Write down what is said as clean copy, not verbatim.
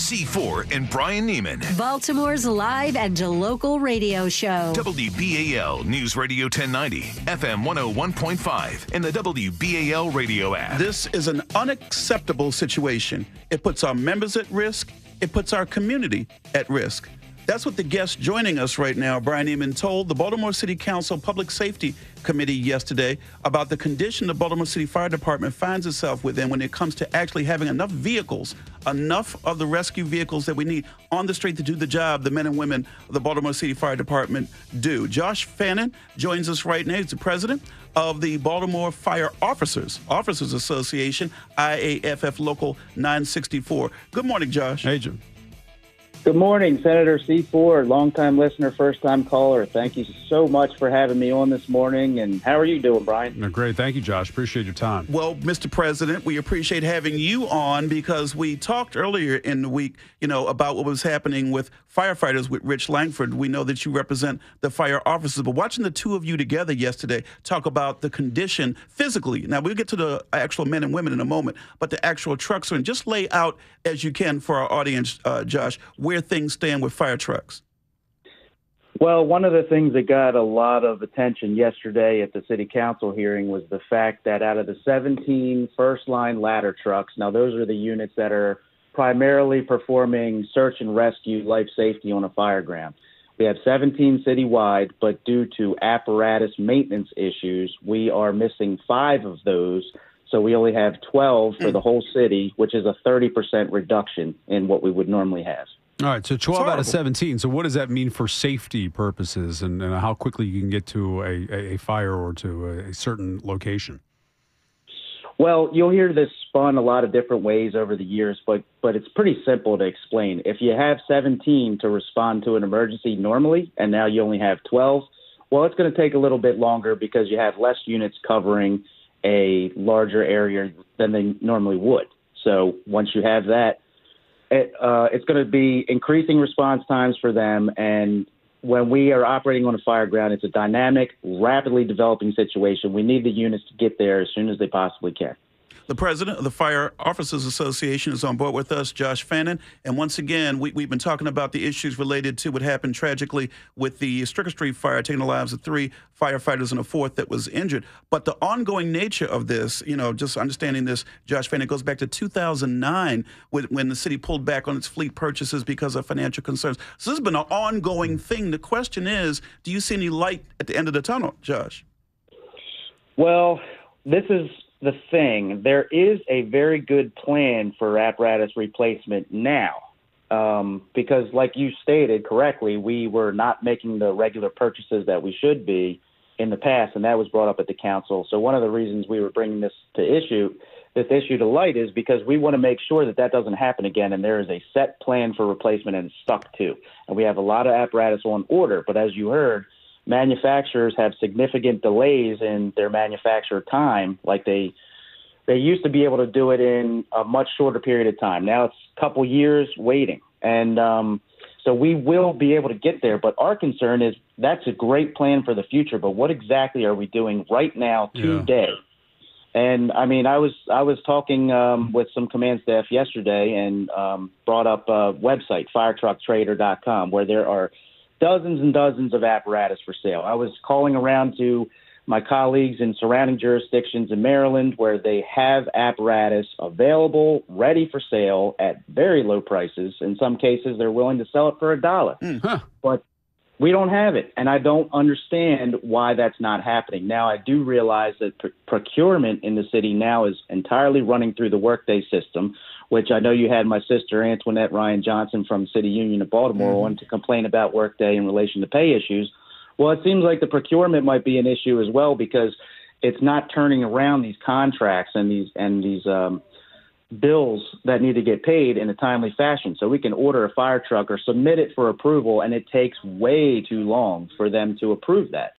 C4 and Bryan Nehman. Baltimore's live and local radio show. WBAL News Radio 1090, FM 101.5, and the WBAL radio app. This is an unacceptable situation. It puts our members at risk. It puts our community at risk. That's what the guest joining us right now, Bryan Nehman, told the Baltimore City Council Public Safety Committee yesterday about the condition the Baltimore City Fire Department finds itself within when it comes to actually having enough vehicles, enough of the rescue vehicles that we need on the street to do the job the men and women of the Baltimore City Fire Department do. Josh Fannen joins us right now. He's the president of the Baltimore Fire Officers Association, IAFF Local 964. Good morning, Josh. Hey, Jim. Good morning, Senator C4, longtime listener, first-time caller. Thank you so much for having me on this morning. And how are you doing, Bryan? Great. Thank you, Josh. Appreciate your time. Well, Mr. President, we appreciate having you on because we talked earlier in the week, about what was happening with firefighters with Rich Langford. We know that you represent the fire officers, but watching the two of you together yesterday talk about the condition physically. Now, we'll get to the actual men and women in a moment, but the actual trucks, and just lay out as you can for our audience, Josh, where things stand with fire trucks. Well, one of the things that got a lot of attention yesterday at the city council hearing was the fact that out of the 17 first-line ladder trucks, now those are the units that are primarily performing search and rescue, life safety on a fire ground. We have 17 citywide, but due to apparatus maintenance issues, we are missing 5 of those. So we only have 12 for the whole city, which is a 30% reduction in what we would normally have. All right, so 12 out of 17. So what does that mean for safety purposes and how quickly you can get to a fire or to a certain location? Well, you'll hear this spun a lot of different ways over the years, but it's pretty simple to explain. If you have 17 to respond to an emergency normally, and now you only have 12, well, it's going to take a little bit longer because you have less units covering a larger area than they normally would. So once you have that, it's going to be increasing response times for them. And when we are operating on a fire ground, it's a dynamic, rapidly developing situation. We need the units to get there as soon as they possibly can. The president of the Fire Officers Association is on board with us, Josh Fannen. And once again, we've been talking about the issues related to what happened tragically with the Stricker Street fire, taking the lives of 3 firefighters and a 4th that was injured. But the ongoing nature of this, just understanding this, Josh Fannen, goes back to 2009 when the city pulled back on its fleet purchases because of financial concerns. So this has been an ongoing thing. The question is, do you see any light at the end of the tunnel, Josh? Well, this is the thing. There is a very good plan for apparatus replacement now because, like you stated correctly, we were not making the regular purchases that we should be in the past, and that was brought up at the council. So one of the reasons we were bringing this issue to light is because we want to make sure that doesn't happen again, and there is a set plan for replacement and it's stuck to. And we have a lot of apparatus on order, but as you heard, manufacturers have significant delays in their manufacturer time. Like they used to be able to do it in a much shorter period of time. Now it's a couple years waiting. And so we will be able to get there. But our concern is that's a great plan for the future, but what exactly are we doing right now today? Yeah. And I mean, I was talking with some command staff yesterday and brought up a website, firetrucktrader.com, where there are dozens and dozens of apparatus for sale. I was calling around to my colleagues in surrounding jurisdictions in Maryland where they have apparatus available, ready for sale at very low prices. In some cases, they're willing to sell it for $1. But we don't have it, and I don't understand why that's not happening. Now, I do realize that procurement in the city now is entirely running through the Workday system, which I know you had my sister, Antoinette Ryan Johnson from City Union of Baltimore on to complain about Workday in relation to pay issues. Well, it seems like the procurement might be an issue as well because it's not turning around these contracts and these bills that need to get paid in a timely fashion. So we can order a fire truck or submit it for approval, and it takes way too long for them to approve that.